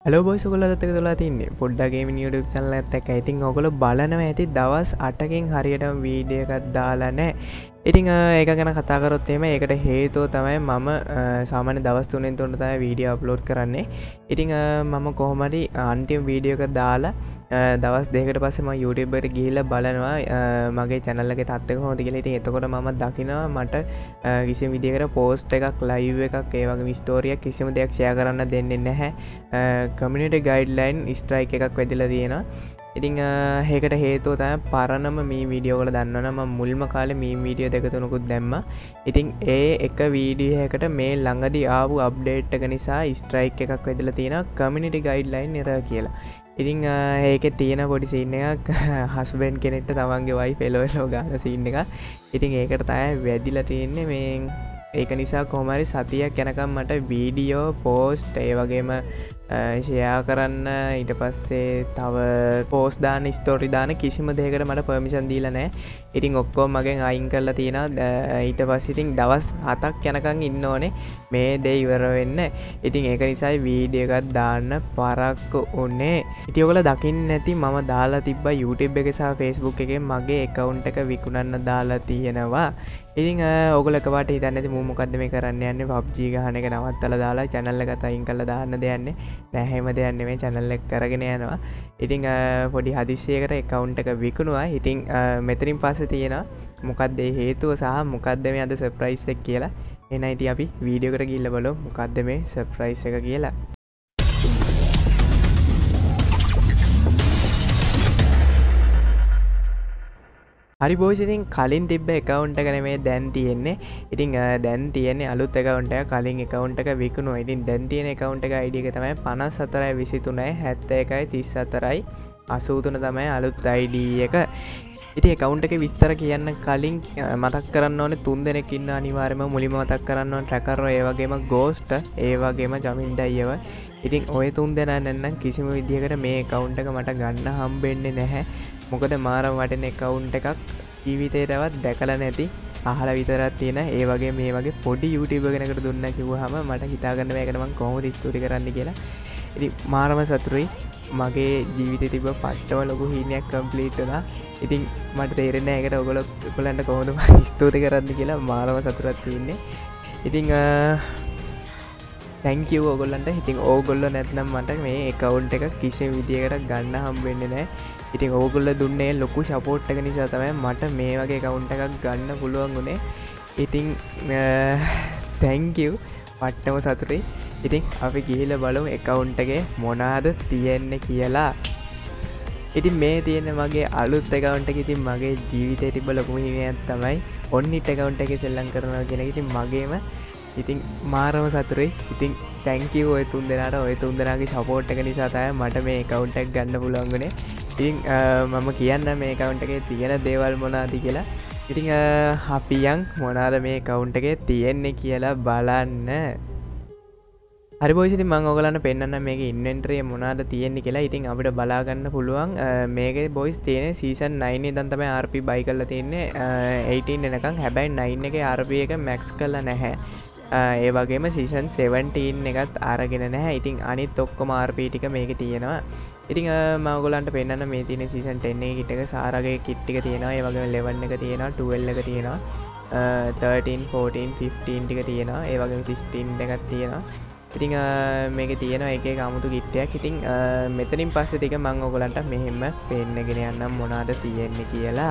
Hello boys ඔයගොල්ලෝ අදත් එක තුලා තින්නේ පොඩ්ඩක් ගේමින් YouTube channel එකත් එක්ක. ඉතින් ඔයගොල්ලෝ බලනවා ඇති දවස් 8කින් හරියටම වීඩියෝ එකක් දාලා නැහැ. ඉතින් ඒක ගැන කතා කරොත් එහෙම ඒකට හේතුව තමයි මම සාමාන්‍ය දවස් 3න් 3 තමයි වීඩියෝ අප්ලෝඩ් කරන්නේ. ඉතින් මම කොහොම හරි අන්තිම වීඩියෝ එක දාලා දවස් දෙකකට පස්සේ මම YouTube එකට ගිහිල්ලා බලනවා මගේ channel එකේ තත්ත්වය කොහොමද කියලා. ඉතින් එතකොට මම දකිනවා මට කිසිම විදියකට post එකක් live එකක් ඒ වගේම story එකක් කිසිම දෙයක් share කරන්න දෙන්නේ නැහැ. community guideline strike එකක් වැදිලා තියෙනවා. ඉතින් ඒකට හේතුව තමයි පරණම මේ වීඩියෝ වල දන්නවනම් මම මුල්ම කාලේ මේ වීඩියෝ දෙක තුනකුත් දැම්මා. ඉතින් ඒ එක වීඩියෝ එකකට මේ ළඟදී ආපු අප්ඩේට් එක නිසා ස්ට්‍රයික් එකක් වැදලා තියෙනවා community guideline error කියලා. ඉතින් ඒකේ තියෙන පොඩි සීන් එකක් හස්බන්ඩ් කෙනෙක්ට තමන්ගේ වයිෆ් එලෝ ගාන සීන් එකක්. ඉතින් ඒකට තමයි වැදිලා තියෙන්නේ මේ ඒක නිසා කොහොම හරි සතියක් යනකම් මට වීඩියෝ පෝස්ට් ඒ වගේම ෂෙයා කරන්න ඊට පස්සේ තව පෝස්ට් දාන්න ස්ටෝරි දාන්න කිසිම දෙයකට මට පර්මිෂන් දීලා නැහැ. ඉතින් ඔක්කොම මගෙන් අයින් කරලා තියෙනවා. ඊට පස්සේ ඉතින් දවස් 7ක් යනකම් ඉන්න ඕනේ මේ දේ ඉවර වෙන්න. ඉතින් ඒක නිසායි වීඩියෝ එකක් දාන්න පරක්කු උනේ. ඉතින් ඔයගොල්ලෝ දකින්න නැති මම දාලා තිබ්බා YouTube එකේ සහ Facebook එකේ මගේ account එක විකුණන්න දාලා තියෙනවා. ඉතින් ඔයගොල්ලෝ එකපාරට හිතන්නේ නැති මම මොකද්ද මේ කරන්න යන්නේ PUBG ගහන එක නවත්තලා දාලා channel එකත් අයින් කරලා දාන්න දෙන්නේ නැහැ. හැම දෙයක් නෙමෙයි channel එක කරගෙන යනවා. ඉතින් පොඩි හදිස්සියකට account එක විකුණුවා. ඉතින් මෙතනින් පස්සේ තියෙනවා මොකද්ද ඒ හේතුව සහ මොකද්ද මේ අද surprise එක කියලා. එහෙනම් ඉතින් අපි වීඩියෝ එකට ගිහිල්ලා බලමු මොකද්ද මේ surprise එක කියලා. හරි බොයිස්, ඉතින් කලින් තිබ්බ account එක නෙමෙයි දැන් තියෙන්නේ. ඉතින් දැන් තියෙන්නේ අලුත් account එක. කලින් account එක විකුණුවා. ඉතින් දැන් තියෙන account එක ID එක තමයි 54 23 71 34 83 තමයි අලුත් ID එක. ඉතින් account එකේ විස්තර කියන්න කලින් මතක් කරන්න ඕනේ 3 දෙනෙක් ඉන්න අනිවාර්යයෙන්ම මුලින්ම මතක් කරන්න ඕනේ tracker ඒ වගේම ghost ඒ වගේම ජමින් දයියව. ඉතින් ඔය 3 දෙනා නැත්නම් කිසිම විදියකට මේ account එක මට ගන්න හම්බෙන්නේ නැහැ. මොකද මාරම වටින account එකක් ජීවිතේටවත් දැකලා නැති අහලා විතරක් තියෙන ඒ වගේ මේ වගේ පොඩි YouTuber කෙනෙකුට දුන්නා කිව්වහම මට හිතා ගන්න බෑ ඒකට මම කොහොමද ස්තුති කරන්න කියලා. ඉතින් මාරම සතුටුයි. මගේ ජීවිතේ තිබ්බ පට්ටම ලොකු හීනයක් කම්ප්ලීට් වුණා. ඉතින් මට තේරෙන්නේ නැහැ ඒකට ඔයගොල්ලන්ට කොහොමද ස්තුති කරන්න කියලා. මාරම සතුටක් තියෙන්නේ. ඉතින් thank you ඔයගොල්ලන්ට. ඉතින් ඕගොල්ලෝ නැත්නම් මට මේ account එක කිසිම විදියකට ගන්න හම්බෙන්නේ නැහැ. ඉතින් ඕගොල්ලෝ දුන්නේ ලොකු සපෝට් එක නිසා තමයි මට මේ වගේ account එකක් ගන්න පුළුවන් උනේ. ඉතින් thank you. පට්ටම සතුටුයි. ඉතින් අපි ගිහිල්ලා බලමු account එකේ මොනවාද තියෙන්නේ කියලා. ඉතින් මේ තියෙන මගේ අලුත් account එක. ඉතින් මගේ ජීවිතේ තිබ්බ ලොකුම හිමියක් තමයි ඔන්නිට් account එකේ සෙල්ලම් කරනවා කියන එක. ඉතින් මගේම ඉතින් මාරම සතුටුයි. ඉතින් thank you ඔය තුන් දෙනාට. ඔය තුන් දෙනාගේ සපෝට් එක නිසා තමයි මට මේ account එක ගන්න පුළුවන් වුනේ. ඉතින් මම කියන්න මේ account එකේ තියෙන දේවල් මොනවාද කියලා. ඉතින් අපි යන් මොනවාද මේ account එකේ තියෙන්නේ කියලා බලන්න. හරි බොයිස්, ඉතින් මම ඔයගලන්ට පෙන්නන්නම් මේකේ ඉන්වෙන්ටරි මොනවාද තියෙන්නේ කියලා. ඉතින් අපිට බලා ගන්න පුළුවන් මේකේ බොයිස් තියෙන්නේ season 9 ඉඳන් තමයි RP buy කරලා තියෙන්නේ 18 වෙනකන්. හැබැයි 9 එකේ RP එක max කරලා නැහැ. ඒ වගේම season 17 එකත් අරගෙන නැහැ. ඉතින් අනිත් ඔක්කොම RP ටික මේකේ තියෙනවා. ඉතින් මම ඔයගලන්ට පෙන්නන්න මේ තියෙන season 10 එකේ kit එක සාරාගේ kit ටික තියෙනවා. ඒ වගේම 11 එක තියෙනවා, 12 එක තියෙනවා, 13 14 15 ටික තියෙනවා. ඒ වගේම 16 එකක් තියෙනවා. ඉතින් මේකේ තියෙනවා එක එක 아무තු kit එකක්. ඉතින් මෙතනින් පස්සේ ටික මම ඔයගලන්ට මෙහෙම පෙන්නගෙන යන්නම් මොනවාද තියෙන්නේ කියලා.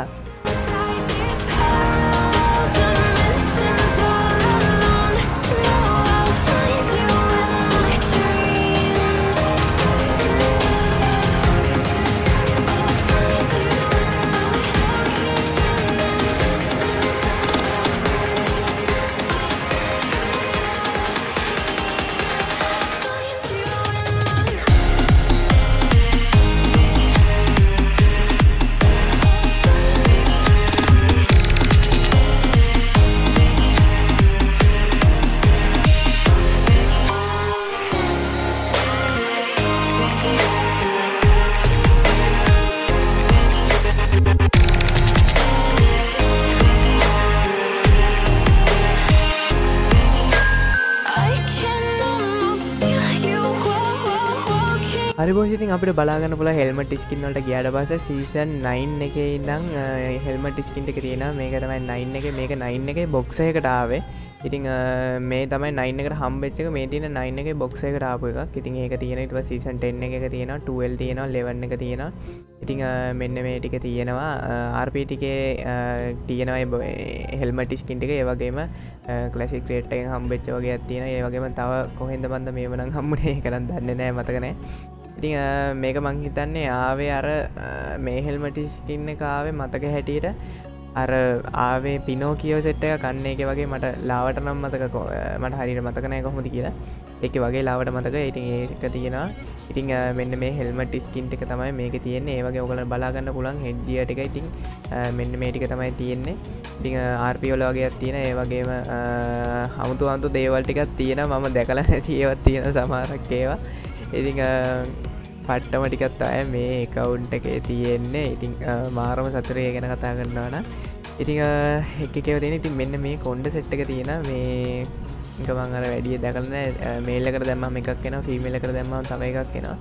හරිබෝසිතින් අපිට බලාගන්න පුළ හෙල්මට ස්කින් වලට ගියාට පස්සේ සීසන් 9 එකේ ඉඳන් හෙල්මට ස්කින් එක තියෙනවා. මේක තමයි 9 එක. මේක 9 එකේ බොක්ස් එකකට ආවේ. ඉතින් මේ තමයි 9 එකට හම්බෙච්ච එක. මේ තියෙන 9 එකේ බොක්ස් එකට ආපු එකක්. ඉතින් ඒක තියෙන ඊට පස්සේ සීසන් 10 එකක තියෙනවා, 12 තියෙනවා, 11 එක තියෙනවා. ඉතින් මෙන්න මේ ටික තියෙනවා. RP ටිකේ තියෙනවා හෙල්මට ස්කින් ටික. ඒ වගේම ක්ලාසික් ක්‍රේට් එකෙන් හම්බෙච්ච වගේක් තියෙනවා. ඒ වගේම තව කොහෙන්ද මන්ද මේව නම් හම්බුනේ ඒක නම් දන්නේ නැහැ, මතක නැහැ. ඉතින් මේක මං හිතන්නේ ආවේ අර මේ හෙල්මට ස්කින් එක ආවේ මතක හැටියට අර ආවේ පිනෝකියෝ සෙට් එක කන්න එක වගේ. මට ලාවට නම් මතක, මට හරියට මතක නැහැ කොහොමද කියලා. ඒක වගේ ලාවට මතක. ඉතින් ඒක තියෙනවා. ඉතින් මෙන්න මේ හෙල්මට් ස්කින් ටික තමයි මේකේ තියෙන්නේ. ඒ වගේ ඔයගොල්ලෝ බලා ගන්න පුළුවන් හෙඩ් ගියර් ටික. ඉතින් මෙන්න මේ ටික තමයි තියෙන්නේ. ඉතින් RP වල වගේක් තියෙනවා. ඒ වගේම අමුතු දේවල් ටිකක් තියෙනවා. මම දැකලා නැති ඒවා තියෙන සමහරක් ඒවා. ඉතින් පට්ටම ටිකත් අය මේ එකවුන්ට් එකේ තියෙන්නේ. ඉතින් මාරම සතුටේ ගැන කතා කරනවා නම් ඉතින් එකකේව තියෙන. ඉතින් මෙන්න මේ කොණ්ඩ සෙට් එක තියෙන මේ එක මම අර වැඩි දැකලා නැහැ. මේල් එකට දැම්මම එකක් එනවා, ෆීමේල් එකට දැම්මම තව එකක් එනවා.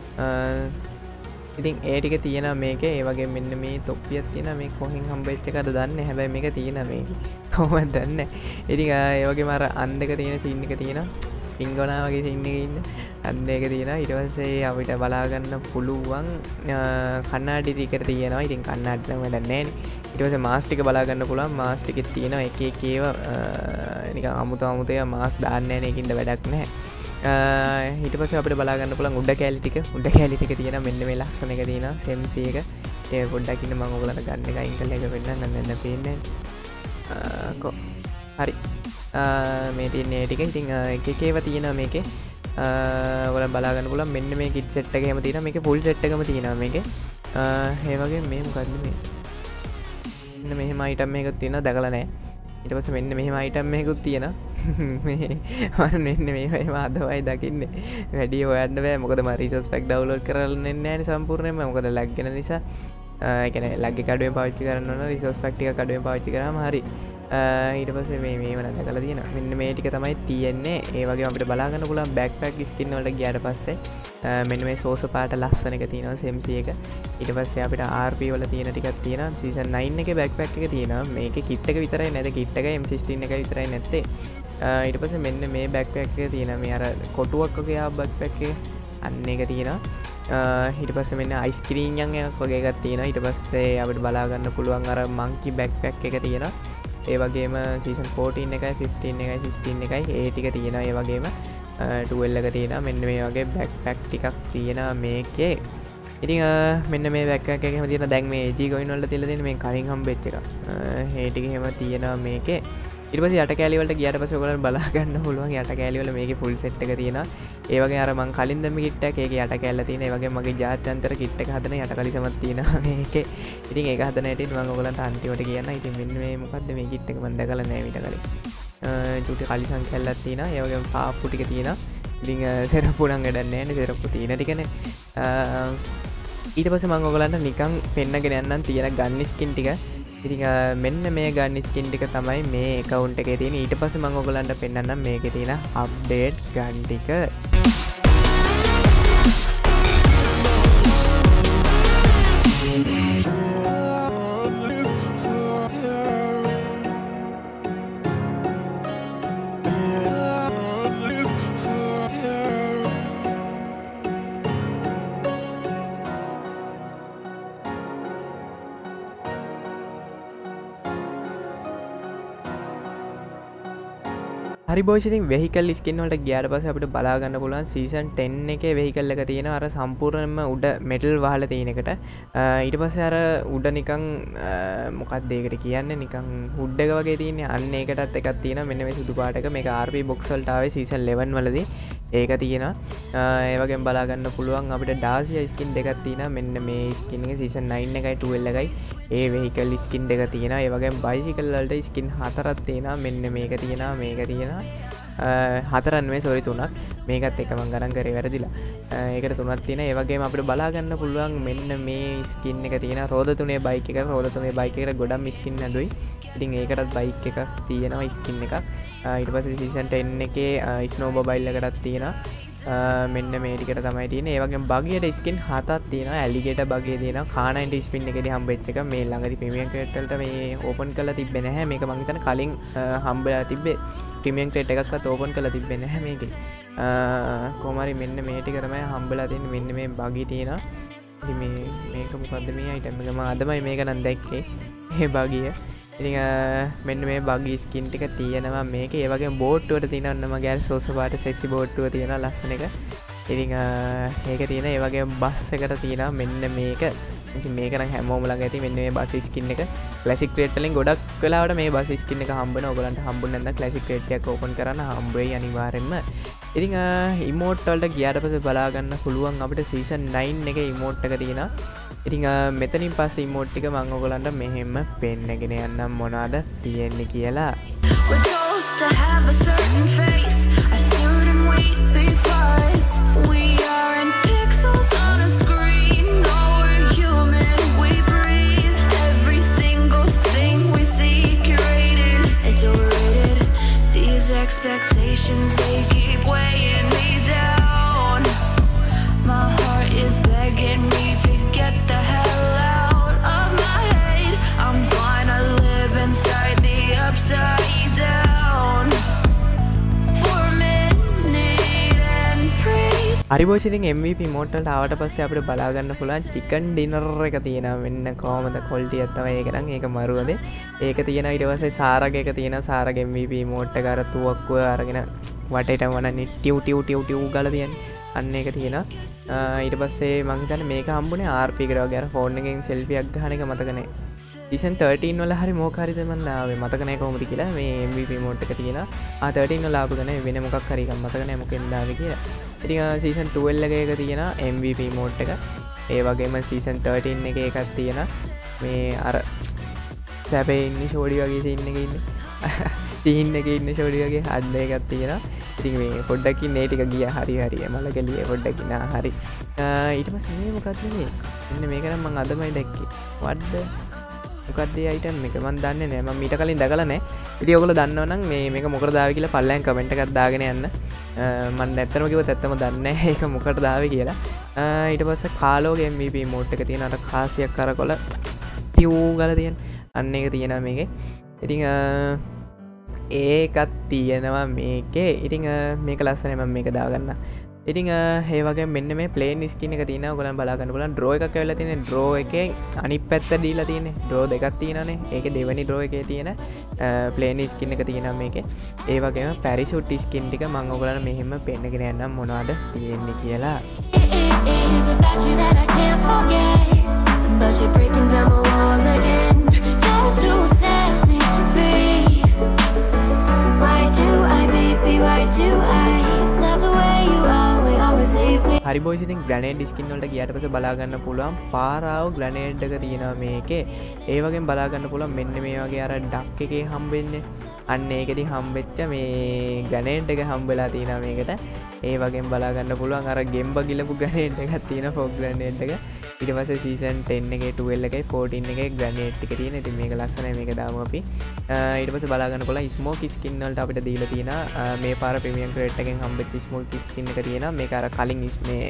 ඉතින් ඒ ටික තියෙනවා මේකේ. ඒ වගේ මෙන්න මේ තොප්පියක් තියෙනවා. මේ කොහෙන් හම්බෙච්ච එකද දන්නේ. හැබැයි මේක තියෙනවා මේකේ. කොහොමද දන්නේ. ඉතින් ඒ වගේම අර අන් දෙක තියෙන සීන් එක තියෙනවා. පිංගොනා වගේ සීන් එකේ ඉන්න අන්න එක තියෙනවා. ඊට පස්සේ අපිට බලාගන්න පුළුවන් කන්නාඩි ටිකට තියෙනවා. ඉතින් කන්නාඩි නම් වැඩක් නැහැ නේ. ඊට පස්සේ මාස් ටික බලාගන්න පුළුවන්. මාස් ටිකෙත් තියෙනවා එක එක ඒවා නිකන් අමුතු ඒවා මාස් දාන්නේ නැහැ නේ. ඒකින්ද වැඩක් නැහැ. ඊට පස්සේ අපිට බලාගන්න පුළුවන් උඩ කැලි ටික. උඩ කැලි ටික තියෙනවා. මෙන්න මේ ලස්සන එක තියෙනවා. සෙම්සි එක. ඒක පොඩ්ඩක් ඉන්න මම ඔයගලන්ට ගන්න එක අයින් කරලා එක පෙන්නන්න නැන්න පේන්නේ නැහැ. හරි. මේ තියෙන්නේ ටික. ඉතින් එක එක ඒවා තියෙනවා මේකේ. ඔයාලා බලාගන්න පුළුවන්. මෙන්න මේ කිට් සෙට් එක එහෙම තියෙනවා. මේකේ ෆුල් සෙට් එකම තියෙනවා මේකේ. ඒ වගේ මේ මොකද්ද මේ? මෙන්න මෙහෙම අයිටම් එකක් තියෙනවා, දැකලා නැහැ. ඊට පස්සේ මෙන්න මෙහෙම අයිටම් එකකුත් තියෙනවා. මේ මම මෙන්න මේවා එහෙම අදවයි දකින්නේ. වැඩි හොයන්න බෑ. මොකද මම රිසෝස් පැක් ඩවුන්ලෝඩ් කරලා නෙන්නේ නැහැ නේ සම්පූර්ණයෙන්ම. මොකද ලැග් වෙන නිසා. ඒ කියන්නේ ලැග් එක අඩුවෙන් පාවිච්චි කරන්න ඕන. රිසෝස් පැක් ටිකක් අඩුවෙන් පාවිච්චි කරාම හරි. ඊට පස්සේ මේව දැකලා තියෙනවා. මෙන්න මේ ටික තමයි තියෙන්නේ. ඒ වගේම අපිට බලා ගන්න පුළුවන් බෑක්පැක් ස්කින් වලට ගියාට පස්සේ මෙන්න මේ සෝස පාට ලස්සන එක තියෙනවා, සෙම්සි එක. ඊට පස්සේ අපිට RP වල තියෙන ටිකක් තියෙනවා. සීසන් 9 එකේ බෑක්පැක් එක තියෙනවා. මේකේ කිට් එක විතරයි නැද, කිට් එක M16 එක විතරයි නැත්තේ. ඊට පස්සේ මෙන්න මේ බෑක්පැක් එක තියෙනවා. මේ අර කොටුවක් වගේ ආ බෑක්පැක් එක අන්න එක තියෙනවා. ඊට පස්සේ මෙන්න අයිස්ක්‍රීම් එකක් වගේ එකක් තියෙනවා. ඊට පස්සේ අපිට බලා ගන්න පුළුවන් අර මංකි බෑක්පැක් එක තියෙනවා. ඒ වගේම සීසන් 14 එකයි 15 එකයි 16 එකයි ඒ ටික තියෙනවා. ඒ වගේම 12 එක තියෙනවා. මෙන්න මේ වගේ බෑක්පැක් ටිකක් තියෙනවා මේකේ. ඉතින් මෙන්න මේ බෑක්පැක් එක එහෙම තියෙනවා. දැන් මේ AG ගොයින් වලට තියලා තියෙන මේ කලින් හම්බෙච්ච එක. ඒ ටික එහෙම තියෙනවා මේකේ. ඊට පස්සේ යට කෑලි වලට ගියාට පස්සේ ඔයගොල්ලෝ බලා ගන්න පුළුවන් යට කෑලි වල මේකේ ෆුල් සෙට් එක තියෙනවා. ඒ වගේ අර මං කලින් දැම්ම කිට් එක ඒකේ යට කෑල්ල තියෙන. ඒ වගේ මගේ ජාත්‍යන්තර කිට් එක හදන යට කලිසමක් තියෙනවා මේකේ. ඉතින් ඒක හදන හැටි මම ඔයගොල්ලන්ට අන්තිමට කියන්න. ඉතින් මෙන්න මේ මොකද්ද මේ කිට් එක මම දැකලා නැහැ ඊට කලින්. චුටි කලිසම් කැල්ලක් තියෙනවා. ඒ වගේම පාප්පු ටික තියෙනවා. ඉතින් සෙරප්පු නම් වැඩක් නැහැ නේ. සෙරප්පු තියෙන ටිකනේ. ඊට පස්සේ මම ඔයගොල්ලන්ට නිකන් පෙන්නගෙන යන්නම් තියෙන ගන් ස්කින් ටික. ඉතින් මෙන්න මේ ගන් ස්කින් ටික තමයි මේ account එකේ තියෙන. ඊට පස්සේ මම ඔයගොල්ලන්ට පෙන්නන්නම් මේකේ තියෙන අප්ඩේට් ගන් ටික. හරි බොයිස්, ඉතින් වෙහිකල් ස්කින් වලට ගියාට පස්සේ අපිට බලා ගන්න පුළුවන් සීසන් 10 එකේ වෙහිකල් එක තියෙනවා අර සම්පූර්ණයෙන්ම උඩ මෙටල් වහලා තියෙන එකට. ඊට පස්සේ අර උඩ නිකන් මොකක්ද ඒකට කියන්නේ, නිකන් හුඩ් එක වගේ තියෙන්නේ. අන්න ඒකටත් එකක් තියෙනවා. මෙන්න මේ සුදු පාට එක. මේක RP බොක්ස් වලට ආවේ සීසන් 11 වලදී. ඒක තියෙනවා. ඒ වගේම බලා ගන්න පුළුවන් අපිට ඩාසියා ස්කින් දෙකක් තියෙනවා. මෙන්න මේ ස්කින් එක සීසන් 9 එකයි 12 එකයි. ඒ වෙහිකල් ස්කින් දෙක තියෙනවා. ඒ වගේම බයිසිකල් වලට ස්කින් හතරක් තියෙනවා. මෙන්න මේක තියෙනවා, මේක තියෙනවා. හතරක් නෙමෙයි සෝරි තුනක්. මේකත් එක මම ගණන් කරේ වැරදිලා. ඒකට තුනක් තියෙනවා. ඒ වගේම අපිට බලා ගන්න පුළුවන් මෙන්න මේ ස්කින් එක තියෙනවා. රෝද තුනේ බයික් එක. රෝද තුනේ බයික් එකට ගොඩක් ස්කින් ඇඳුයි. ඉතින් ඒකටත් බයික් එකක් තියෙනවා ස්කින් එකක්. ඊට පස්සේ සීසන් 10 එකේ ස්නෝ මොබයිල් එකටත් තියෙනවා. මෙන්න මේ ටිකට තමයි තියෙන්නේ. ඒ වගේම බගියට ස්කින් 7ක් තියෙනවා. ඇලිගේටර් බගිය තියෙනවා. K90 ස්පින් එකේදී හම්බෙච්ච එක මේ ළඟදී ප්‍රීමියම් ක්‍රේට් වලට මේ ඕපන් කරලා තිබ්බේ නැහැ. මේක මං හිතන්නේ කලින් හම්බලා තිබ්බේ ප්‍රීමියම් ක්‍රේට් එකක්වත් ඕපන් කරලා තිබ්බේ නැහැ මේකේ. කොහොම හරි මෙන්න මේ ටික තමයි හම්බලා තියෙන්නේ. මෙන්න මේ බගි තියෙනවා. ඉතින් මේක මොකද්ද මේ අයිටම් එක? මම අදමයි මේක නම් දැක්කේ. මේ බගිය. ඉතින් මෙන්න මේ බගි ස්කින් ටික තියෙනවා මේකේ. ඒ වගේම බෝට්ටුවට තියෙනවා නම ගෑල් සෝස පාට සෙක්සි බෝට්ටුව තියෙනවා ලස්සන එක. ඉතින් ඒක තියෙන. ඒ වගේම බස් එකට තියෙනවා මෙන්න මේක. ඉතින් මේක නම් හැමෝම ළඟ ඇති. මෙන්න මේ බස් ස්කින් එක ක්ලාසික් ක්‍රේට් වලින් ගොඩක් වෙලාවට මේ බස් ස්කින් එක හම්බ වෙනවා. ඔයගලන්ට හම්බුනේ නැත්නම් ක්ලාසික් ක්‍රේට් එකක් ඕපන් කරන්න හම්බ වෙයි අනිවාර්යෙන්ම. ඉතින් ඉමෝට් වලට ගියාට පස්සේ බලා ගන්න පුළුවන් අපිට සීසන් 9 එකේ ඉමෝට් එක තියෙනවා. ඉතින් මෙතනින් පස්සේ ඉමෝට් ටික මම ඔයගලන්ට මෙහෙම පෙන්නගෙන යන්නම් මොනවාද තියෙන්නේ කියලා. We're told to have a certain face, a certain weight because we aren't pixels on a screen. No, we're human, we breathe. Every single thing we see curated, it's overrated. These expectations, they keep weighing me down. My heart is begging me to get the hell out of my head. I'm gonna live inside the upside down for a minute and pray. හරි boys ඉතින් MVP emote වලට ආවට පස්සේ අපිට බලා ගන්න පුළුවන් chicken dinner එක තියෙනවා. මෙන්න කොහමද ක්වොලිටි එක තමයි ඒක නම් ඒක මරුවද. ඒක තියෙනවා ඊට පස්සේ සාරග එක තියෙනවා. සාරග MVP ඉමෝට් එක අර තුවක්කුව අරගෙන වටේට වනන්නේ ටිව් ටිව් ටිව් ටිව් ගාලා තියන්නේ. අන්න ඒක තියෙනවා. ඊට පස්සේ මං හිතන්නේ මේක හම්බුනේ RP එකට වගේ අර ෆෝන් එකෙන් සෙල්ෆි එකක් ගන්න එක මතක නැහැ. සීසන් 13 වල හරි මොකක් හරිද මන් ආවේ මතක නැහැ කොහොමද කියලා. මේ MVP මෝඩ් එක තියෙනවා. 13 වල ආපු ගනේ වෙන මොකක් හරි එකක් මතක නැහැ මොකෙන්ද ආවේ කියලා. ඉතින් සීසන් 12 එකේ එක තියෙනවා MVP මෝඩ් එක. ඒ වගේම සීසන් 13 එකේ එකක් තියෙනවා. මේ අර සැපේ ඉන්නේ ෂෝඩි වගේ සීන් එකේ ඉන්නේ. සීන් එකේ ඉන්නේ ෂෝඩි වගේ හඩ් එකක් තියෙනවා. ඉතින් මේ පොඩ්ඩකින් මේ ටික ගියා හරි මල ගලියේ පොඩ්ඩකින් හරි. ඊට පස්සේ මේ මොකක්ද මේ? මෙන්න මේක නම් මම අදමයි දැක්කේ. වඩ මොකක්ද මේ අයිටම් එක? මම දන්නේ නැහැ. මම ඊට කලින් දැකලා නැහැ. ඉතින් ඔයගොල්ලෝ දන්නවනම් මේක මොකටද ආවේ කියලා පල්ලෙන් කමෙන්ට් එකක් දාගෙන යන්න. මම ඇත්තටම කිව්වොත් ඇත්තම දන්නේ නැහැ ඒක මොකටද ආවේ කියලා. ඊට පස්සේ කාලෝගේ MVP මෝඩ් එක තියෙන අර කාසියක් කරකොල ටියු ගාලා තියෙන. අන්න ඒක තියෙනවා මේකේ. ඉතින් ඒකත් තියෙනවා මේකේ. ඉතින් මේක ලස්සනයි මම මේක දාගන්න. ඉතින් ඒ වගේ මෙන්න මේ ප්ලේන් ස්කින් එක තියෙනවා. ඔයගොල්ලන් බලා ගන්න පුළුවන්. ඩ්‍රෝ එකක් ඇවිල්ලා තියෙනවා. ඩ්‍රෝ එකෙන් අනිත් පැත්ත දීලා තියෙන්නේ. ඩ්‍රෝ දෙකක් තියෙනවානේ. ඒකේ දෙවෙනි ඩ්‍රෝ එකේ තියෙන ප්ලේන් ස්කින් එක තියෙනවා මේකේ. ඒ වගේම පැරිෂූට් ස්කින් ටික මම ඔයගොල්ලන් මෙහෙම පෙන්නගෙන යන්නම් මොනවද තියෙන්නේ කියලා. It is about you that I can't forget, but you're breaking down my walls again just to set me free. Why do I, baby, why do I love the way you always, always leave me? හරි boys ඉතින් grenade skin වලට ගියාට පස්සේ බලා ගන්න පුළුවන් පාරාව ග්‍රැනේඩ් එක තියෙනවා මේකේ. ඒ වගේම බලා ගන්න පුළුවන් මෙන්න මේ වගේ අර ඩක් එකේ හම්බෙන්නේ. අන්න ඒකෙදි හම්බෙච්ච මේ ග්‍රැනේඩ් එක හම්බෙලා තියෙනවා මේකට. ඒ වගේම බලා ගන්න පුළුවන් අර ගෙම්බ ගිලපු ග්‍රැනේඩ් එකක් තියෙනවා ෆොග් ග්‍රැනේඩ් එක. ඊට පස්සේ සීසන් 10 එකේ 12 එකේ 14 එකේ ග්‍රැනේඩ් ටික තියෙන. ඉතින් මේක ලස්සනයි මේක දාමු අපි. ඊට පස්සේ බලා ගන්න පුළුවන් ස්මෝක් ස්කින් වලට අපිට දීලා තියෙනවා මේ පාර ප්‍රීමියම් ක්‍රේට් එකෙන් හම්බෙච්ච ස්මෝක් ස්කින් එක තියෙනවා. මේක අර කලින් මේ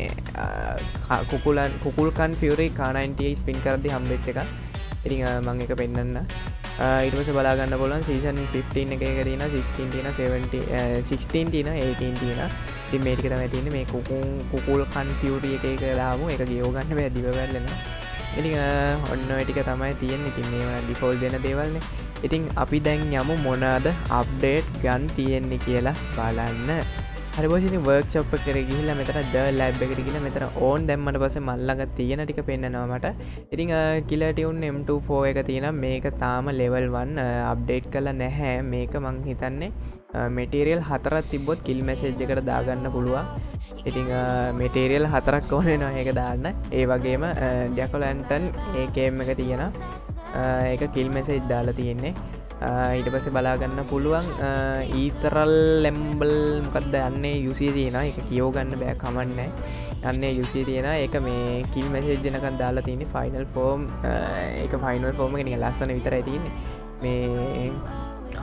කුකුල්කන් ෆියුරි K90 ස්පින් කරද්දි හම්බෙච්ච එක. ඉතින් මම ඒක පෙන්නන්න. ඊට පස්සේ බලා ගන්න පුළුවන් සීසන් 15 එකේ තියෙනවා 16 තියෙනවා 17 16 තියෙනවා 18 තියෙනවා. ඉතින් මේ ටික තමයි තියෙන්නේ මේ කුකුල්කන් ෆියුරි එක දාමු. ඒක ගියව ගන්න බෑ දිව වැල්ලෙනවා. ඉතින් ඔන්න ඔය ටික තමයි තියෙන්නේ. ඉතින් මේවා ඩිෆෝල්ට් දෙන දේවල්නේ. ඉතින් අපි දැන් යමු මොනවාද අප්ඩේට් ගන්න තියෙන්නේ කියලා බලන්න. හරි බොයිස් ඉතින් වර්ක්ෂොප් එකට ගිහිල්ලා මෙතන ද ලැබ් එකට ගිහිල්ලා මෙතන ඕන් දැම්මට පස්සේ මල් ළඟ තියෙන ටික පෙන්නනවා මට. ඉතින් කිලර් ටියුන් M24 එක තියෙනවා. මේක තාම level 1 අප්ඩේට් කරලා නැහැ. මේක මං හිතන්නේ මෙටීරියල් 4ක් තිබ්බොත් කිල් මැසේජ් එකට දාගන්න පුළුවන්. ඉතින් මෙටීරියල් 4ක් ඕන වෙනවා ඒක දාන්න. ඒ වගේම ඩැකෝ ලැන්ටන් ඒ ගේම් එක තියෙනවා. ඒක කිල් මැසේජ් දාලා තියෙන්නේ. ඊට පස්සේ බලා ගන්න පුළුවන් ඊතරල් ලැම්බල් මොකක්ද යන්නේ UC තියෙනවා. ඒක කියව ගන්න බෑ කමක් නැහැ. යන්නේ UC තියෙනවා. ඒක මේ කිල් මැසේජ් දෙනකන් දාලා තියෙන්නේ ෆයිනල් ෆෝම්. ඒක ෆයිනල් ෆෝම් එක නිකන් ලස්සන විතරයි තියෙන්නේ. මේ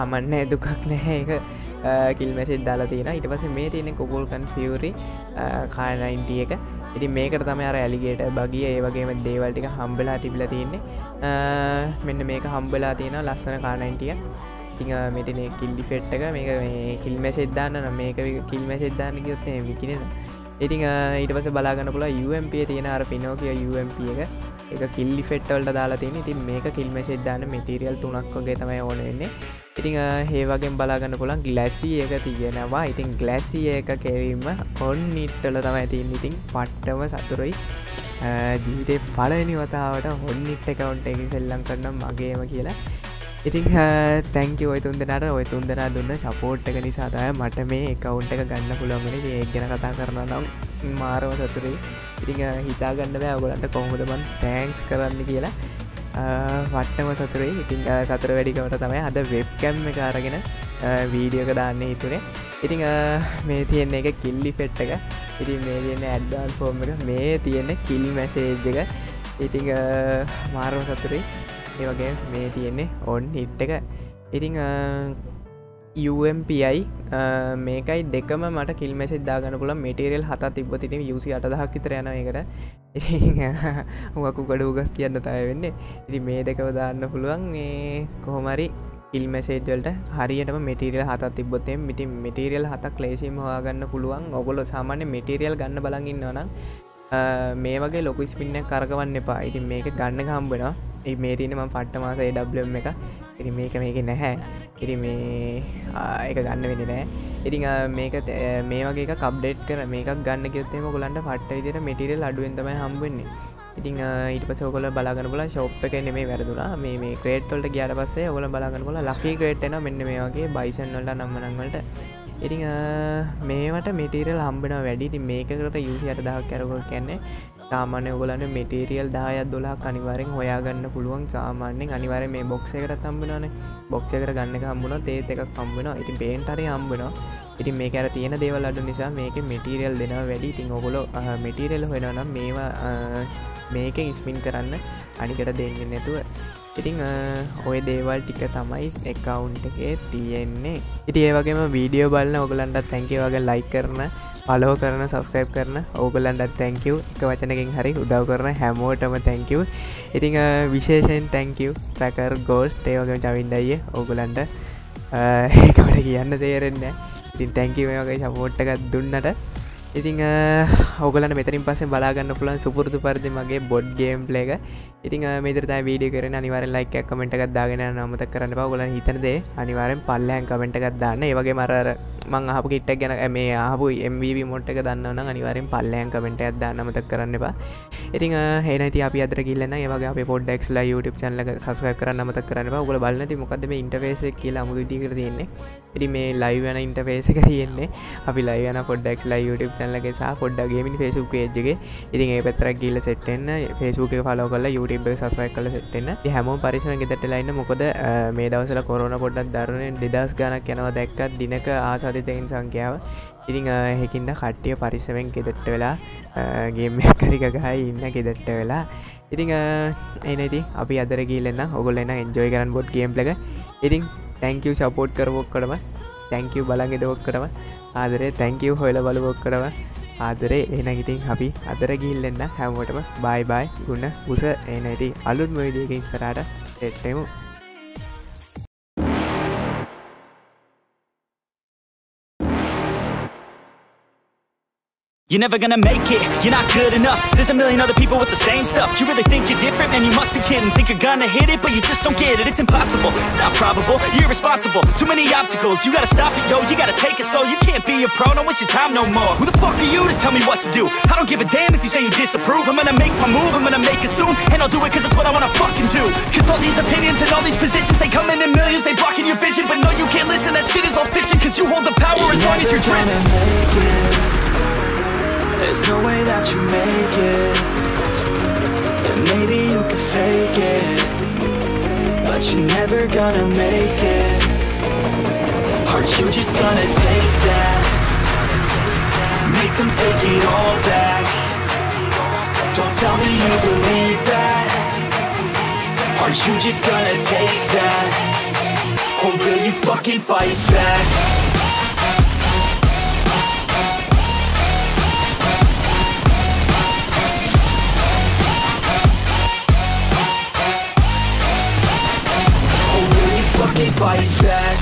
කමන්නේ දුකක් නැහැ ඒක කිල් මැසේජ් දාලා තියෙනවා. ඊට පස්සේ මේ තියෙන Kukulkan Fury car 90 එක. ඉතින් මේකට තමයි අර ඇලිගේටර් බගිය ඒ වගේම දේවල් ටික හම්බෙලා තිබිලා තියෙන්නේ. මෙන්න මේක හම්බෙලා තියෙනවා ලස්සන car 90 එක. ඉතින් මේ තියෙන කිල් ඩිෆෙක්ට් එක මේක මේ කිල් මැසේජ් දාන්න නම් මේක කිල් මැසේජ් දාන්න කිව්වොත් එහෙම විකිනෙනවා. ඉතින් ඊට පස්සේ බලා ගන්න පුළුවන් UMP තියෙන අර Pinocchio UMP එක. ඒක කිල් ඩිෆෙක්ට් වලට දාලා තියෙන්නේ. ඉතින් මේක කිල් මැසේජ් දාන්න මැටීරියල් 3ක් වගේ තමයි ඕන වෙන්නේ. ඉතින් ඒ වගේම බලා ගන්න පුළුවන් Glassy එක තියෙනවා. ඉතින් Glassy එක කෙවීම on it වල තමයි තියෙන්නේ. ඉතින් පට්ටම සතුරුයි. ජීවිතේ පළවෙනි වතාවට on it account එකකින් සෙල්ලම් කරනවා මගේම කියලා. ඉතින් thank you ඔය තුන් දෙනාට. ඔය තුන් දෙනා දුන්න support එක නිසා තමයි මට මේ account එක ගන්න පුළුවන් වුණේ. ඉතින් ඒක ගැන කතා කරනවා නම් මාරව සතුටුයි. ඉතින් හිතා ගන්න බෑ ඔයගොල්ලන්ට කොහොමද මම thanks කරන්න කියලා. වට්ටම සතුටුයි. ඉතින් සතුට වැඩිකමට තමයි අද webcam එක අරගෙන වීඩියෝ එක දාන්න හිතුනේ. ඉතින් මේ තියෙන එක kill effect එක. ඉතින් මේ තියෙන advance form එක, මේ තියෙන kill message එක. ඉතින් මාරව සතුටුයි. ඒ වගේ මේ තියෙන්නේ on hit එක. ඉතින් UMPI මේකයි දෙකම මට කිල් මැසේජ් දාගන්න පුළුවන්. මැටීරියල් 7ක් තිබ්බොත් ඉතින් UC 8000ක් විතර යනවා ඒකට. ඉතින් උගක් උගඩ උගස් කියන්න තමයි වෙන්නේ. ඉතින් මේ දෙකම දාන්න පුළුවන්. මේ කොහොම හරි කිල් මැසේජ් වලට හරියටම මැටීරියල් 7ක් තිබ්බොත් එම් ඉතින් මැටීරියල් 7ක් ලේසියෙන්ම හොයාගන්න පුළුවන්. ඔයගොල්ලෝ සාමාන්‍ය මැටීරියල් ගන්න බලන් ඉන්නවා නම් මේ වගේ ලොකු ස්පින් එකක් කරකවන්න එපා. ඉතින් මේක ගන්න එක හම්බ වෙනවා. ඉතින් මේ තියෙන්නේ මම පට්ට මාස AWM එක. ඉතින් මේකේ නැහැ. ඉතින් මේ ඒක ගන්න වෙන්නේ නැහැ. ඉතින් මේක මේ වගේ එකක් අප්ඩේට් කර මේකක් ගන්න කිව්වොත් එහෙම ඔයගොල්ලන්ට පට්ට විදියට මැටීරියල් අඩුවෙන් තමයි හම්බ වෙන්නේ. ඉතින් ඊට පස්සේ ඔයගොල්ලෝ බලා ගන්න පුළුවන් ෂොප් එකේ නෙමෙයි වැරදුනා. මේ ක්‍රේට් වලට ගියාට පස්සේ ඔයගොල්ලෝ බලා ගන්න පුළුවන් ලකී ක්‍රේට් එනවා මෙන්න මේ වගේ බයිසන් වලට නම්මනම් වලට. ඉතින් මේවට මැටීරියල් හම්බෙනවා වැඩි. ඉතින් මේකකට UC 8000ක් කරගොත් කියන්නේ සාමාන්‍ය ඔයගොල්ලන්ට මැටීරියල් 10ක් 12ක් අනිවාර්යෙන් හොයාගන්න පුළුවන්. සාමාන්‍යයෙන් අනිවාර්යෙන් මේ බොක්ස් එකකටත් හම්බෙනවානේ. බොක්ස් එකට ගන්න එක හම්බුනොත් ඒත් එකක් හම්බෙනවා. ඉතින් පේන්ට් හරිය හම්බෙනවා. ඉතින් මේක අර තියෙන දේවල් අඩු නිසා මේකේ මැටීරියල් දෙනවා වැඩි. ඉතින් ඔයගොල්ලෝ මැටීරියල් හොයනවා නම් මේවා මේකෙන් ස්පින් කරන්න අනිකට දෙන්නේ නැතුව. ඉතින් ඔය දේවල් ටික තමයි account එකේ තියෙන්නේ. ඉතින් ඒ වගේම වීඩියෝ බලන ඔයගලන්ටත් thank you වගේ like කරන, follow කරන, subscribe කරන ඔයගලන්ටත් thank you. එක වචනකින් හරි උදව් කරන හැමෝටම thank you. ඉතින් විශේෂයෙන් thank you Tracker Ghost ඒ වගේම චවින්ද අයියේ ඔයගලන්ට ඒකට කියන්න තේරෙන්නේ නැහැ. ඉතින් thank you මේ වගේ support එකක් දුන්නට. ඉතින් ඔයගලන්ට මෙතනින් පස්සේ බලා ගන්න පුළුවන් සුපුරුදු පරිදි මගේ බොඩ් ගේම් ප්ලේ එක. ඉතින් මේ විතර තමයි වීඩියෝ කරන්නේ. අනිවාර්යෙන් like එකක් comment එකක් දාගෙන යන්න අමතක කරන්න එපා. ඔයගලන් හිතන දේ අනිවාර්යෙන් පල්ලෙහාන් comment එකක් දාන්න. ඒ වගේම අර මම අහපු kit එක ගැන මේ අහපු MVP mod එක දන්නව නම් අනිවාර්යෙන් පල්ලෙහාන් comment එකක් දාන්න අමතක කරන්න එපා. ඉතින් එහෙනම් ඉතින් අපි අදට ගිහිල්ලා නම් ඒ වගේ අපේ Podxලා YouTube channel එක subscribe කරන්න අමතක කරන්න එපා. ඔයගොල්ලෝ බලන්න ඉතින් මොකද්ද මේ interface එක කියලා අමුතු විදිහකට තියෙන්නේ. ඉතින් මේ live යන interface එක තියෙන්නේ. අපි live යන Podxලා YouTube channel එකේ සහ Podda Gaming Facebook page එකේ. ඉතින් ඒ පැත්තට ගිහිල්ලා set වෙන්න. Facebook එක follow කරලා YouTube එක subscribe කරලා set වෙන්න. ඉතින් හැමෝම පරිස්සමෙන් ගෙදරට වෙලා ඉන්න. මොකද මේ දවස්වල corona පොඩ්ඩක් දරුණුනේ 2000 ගණක් යනවා දැක්කත් දිනක ආසාදිතයින් සංඛ්‍යාව. ඉතින් ඒකින්ද කට්ටිය පරිස්සමෙන් ගෙදරට වෙලා ගේම් එකක් හරි ගහයි ඉන්න ගෙදරට වෙලා. ඉතින් එනේ ඉතින් අපි අදට ගිහිල්ලා එන්න. ඔයගොල්ලෝ එන්න enjoy කරන්න බොඩ් ගේම් එක. ඉතින් thank you support කරපු ඔක්කොටම. thank you බලන් ඉද ඔක්කොටම. ආදරේ thank you හොයලා බලපු ඔක්කොටම. ආදරේ එහෙනම් ඉතින් අපි අදට ගිහිල්ලා එන්න හැමෝටම bye bye ගුණ උස එන ඉතින් අලුත්ම වීඩියෝ එකකින් ඉස්සරහට සෙට් වෙමු. You're never gonna make it, you're not good enough. There's a million other people with the same stuff. You really think you're different, man, you must be kidding. Think you're gonna hit it, but you just don't get it. It's impossible, it's not probable, you're irresponsible. Too many obstacles, you gotta stop it, yo. You gotta take it slow, you can't be a pro, don't waste your time no more. Who the fuck are you to tell me what to do? I don't give a damn if you say you disapprove. I'm gonna make my move, I'm gonna make it soon. And I'll do it cause it's what I wanna fucking do. Cause all these opinions and all these positions, they come in millions, they blocking your vision. But no, you can't listen, that shit is all fiction. Cause you hold the power as long as you're driven. There's no way that you make it. And maybe you can fake it, but you're never gonna make it. Aren't you just gonna take that? Make them take it all back. Don't tell me you believe that. Aren't you just gonna take that? Or will you you fucking fight back? Fucking fight back.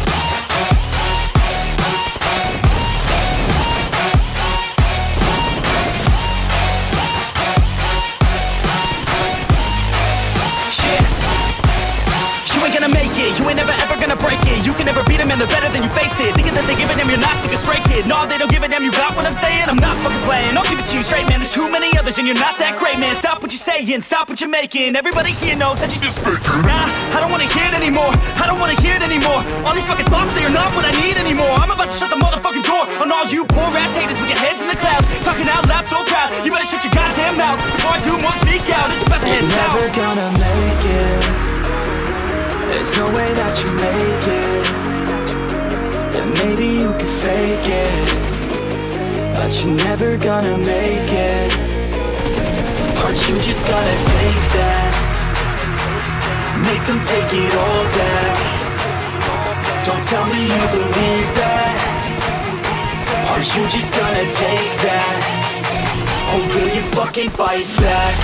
You ain't gonna make it, you ain't never ever gonna break it. You can never beat them and they're better than you face it. Thinking that they give a damn, you're not thinking straight, kid. No, they don't give a damn, you got what I'm saying? I'm not fucking playing, I'll give it to you straight, man. There's too many others and you're not that great, man. Stop what you're saying, stop what you're making. Everybody here knows that you just faking. Nah, I don't wanna hear it anymore, I don't wanna hear it anymore. All these fucking thoughts, they are not what I need anymore. I'm about to shut the motherfucking door on all you poor ass haters with your heads in the clouds, talking out loud so proud. You better shut your goddamn mouth before I do more speak out. It's about to head south. You're never gonna make it. There's no way that you make it. And maybe you can fake it, but you're never gonna make it. Aren't you just gonna take that? Make them take it all back. Don't tell me you believe that. Aren't you just gonna take that? Or will you fucking fight back?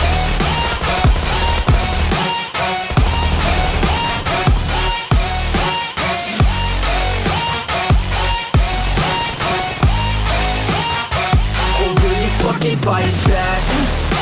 Fucking fight back.